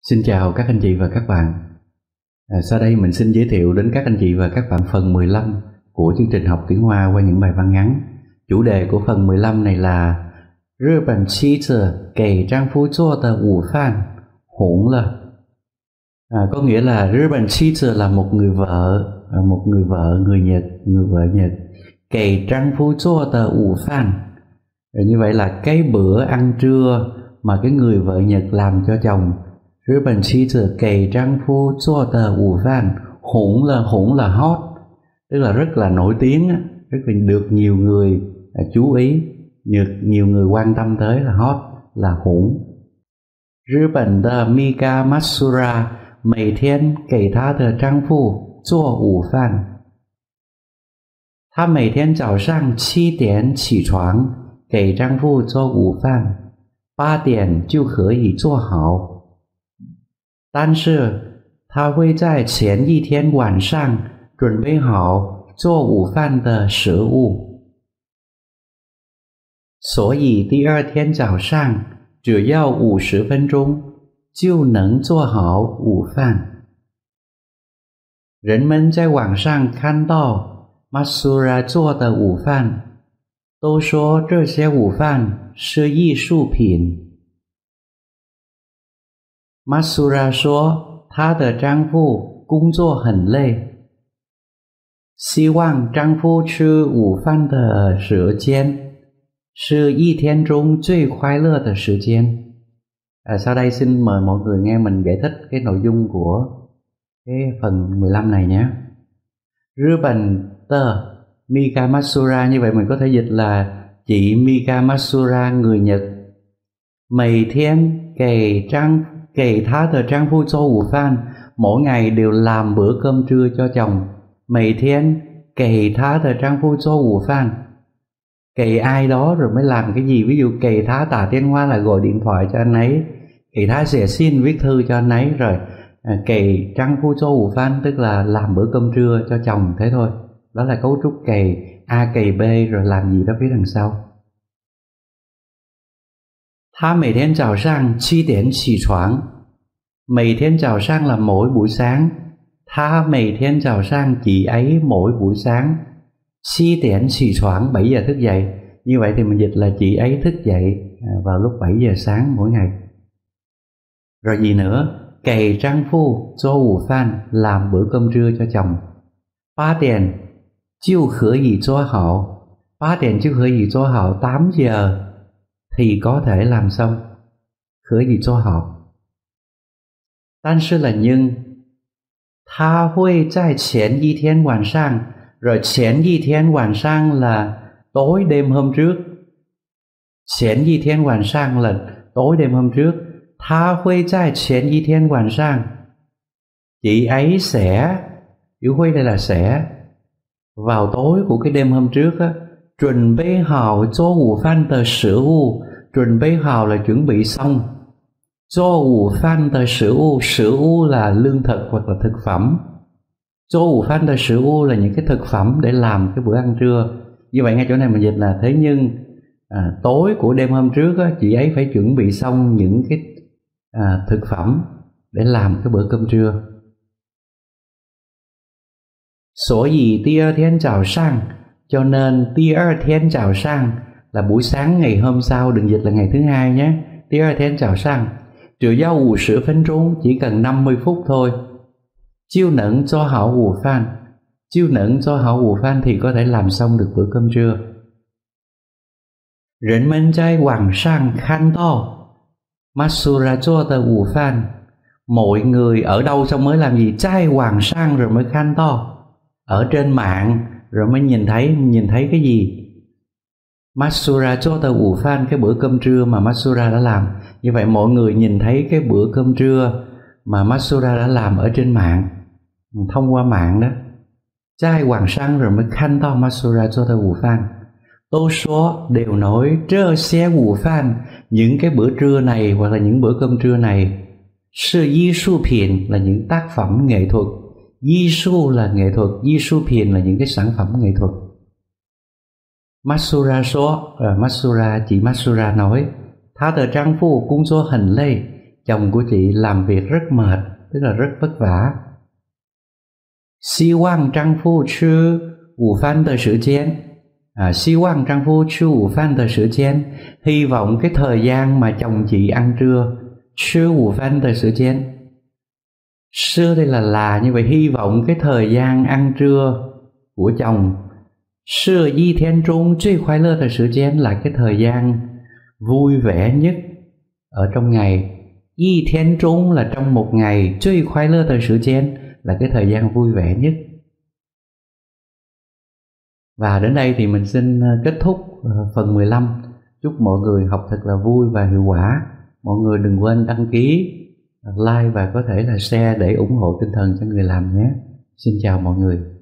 Xin chào các anh chị và các bạn. Sau đây mình xin giới thiệu đến các anh chị và các bạn phần 15 của chương trình học tiếng Hoa qua những bài văn ngắn. Chủ đề của phần 15 này là Nhật Bản妻子给丈夫做的午饭红了. Có nghĩa là Nhật Bản妻子là một người vợ người Nhật. 给丈夫做的午饭. Như vậy là cái bữa ăn trưa mà cái người vợ Nhật làm cho chồng. 日本妻子给丈夫做的午饭红là hot, tức là rất là nổi tiếng, rất là được nhiều người chú ý, nhiều người quan tâm tới là hot, là hủng. 日本的 Mika Matsura 每天给她的丈夫做午饭。她每天早上7点起床给丈夫做午饭，8点就可以做好。但是他会在前一天晚上准备好做午饭的食物，所以第二天早上只要50分钟就能做好午饭。人们在网上看到 Matsura 做的午饭，都说这些午饭是艺术品。Matsura 说她的丈夫工作很累，希望丈夫吃午饭的时间是一天中最快乐的时间. Sau đây xin mời mọi người nghe mình giải thích cái nội dung của cái phần 15 này nhé. Nhật Bản tờ Mika Matsura, như vậy mình có thể dịch là chị Mika Matsura người Nhật.每天给她的丈夫做午饭, mỗi ngày đều làm bữa cơm trưa cho chồng. 每天给她的丈夫做午饭, kệ ai đó rồi mới làm cái gì. Ví dụ kệ thá tả tiếng Hoa là gọi điện thoại cho anh ấy, kệ thá sẽ xin viết thư cho anh ấy, rồi kệ丈夫做午饭tức là làm bữa cơm trưa cho chồng, thế thôi. Đó là cấu trúc kệ A kệ B rồi làm gì đó phía đằng sau. 她每天早上7点起床, 每天早上là mỗi buổi sáng. 她每天早上, chị ấy mỗi buổi sáng. 7点起床, 7 giờ thức dậy. Như vậy thì mình dịch là chị ấy thức dậy vào lúc 7 giờ sáng mỗi ngày. Rồi gì nữa? 给丈夫做午饭, làm bữa cơm trưa cho chồng. 8点就可以做好, 8点就可以做好, 8 giờ thì có thể làm xong. 可以做好. 但是là nhưng, 他会在前一天晚上, rồi 前一天晚上 là tối đêm hôm trước. 前一天晚上 là tối đêm hôm trước. 他会在前一天晚上, chị ấy sẽ, chữ huy đây là sẽ, vào tối của cái đêm hôm trước á, 準備好做午飯的食物, 準備好là chuẩn bị xong. 做午飯的食物, 食物là lương thực hoặc là thực phẩm. 做午飯的食物 là những cái thực phẩm để làm cái bữa ăn trưa. Như vậy ngay chỗ này mình dịch là thế nhưng tối của đêm hôm trước á, chị ấy phải chuẩn bị xong những cái thực phẩm để làm cái bữa cơm trưa. 所以第二天早上, cho nên 第二天早上 là buổi sáng ngày hôm sau, đừng dịch là ngày thứ hai nhé. 第二天早上, 只要50分钟, chỉ cần 50 phút thôi. 就能做好午饭, 就能做好午饭 thì có thể làm xong được bữa cơm trưa. 人们在网上看到 Matsura 做的午饭, mọi người ở đâu xong mới làm gì? 在网上 rồi mới 看到, ở trên mạng rồi mới nhìn thấy cái gì? Matsura 做的午饭, cái bữa cơm trưa mà Matsura đã làm. Như vậy mọi người nhìn thấy cái bữa cơm trưa mà Matsura đã làm ở trên mạng, thông qua mạng đó. 在网上 rồi mới 看到 Matsura 做的午饭. 都说 đều nói 这些午饭, những cái bữa trưa này hoặc là những bữa cơm trưa này, 是艺术品 là những tác phẩm nghệ thuật. 艺术 là nghệ thuật, 艺术品 là những cái sản phẩm nghệ thuật. Matsura 说, Matsura, chị Matsura nói, 她的丈夫工作很累, chồng của chị làm việc rất mệt, tức là rất vất vả. 希望丈夫吃午饭的时间，希望丈夫吃午饭的时间, hy vọng cái thời gian mà chồng chị ăn trưa. 吃午饭的时间, 吃 đây là, như vậy hy vọng cái thời gian ăn trưa của chồng. 是一天中最快乐的时间 là cái thời gian vui vẻ nhất ở trong ngày. 一天中 là trong một ngày, 最快乐的时间 là cái thời gian vui vẻ nhất. Và đến đây thì mình xin kết thúc phần 15. Chúc mọi người học thật là vui và hiệu quả. Mọi người đừng quên đăng ký, like và có thể là share để ủng hộ tinh thần cho người làm nhé. Xin chào mọi người.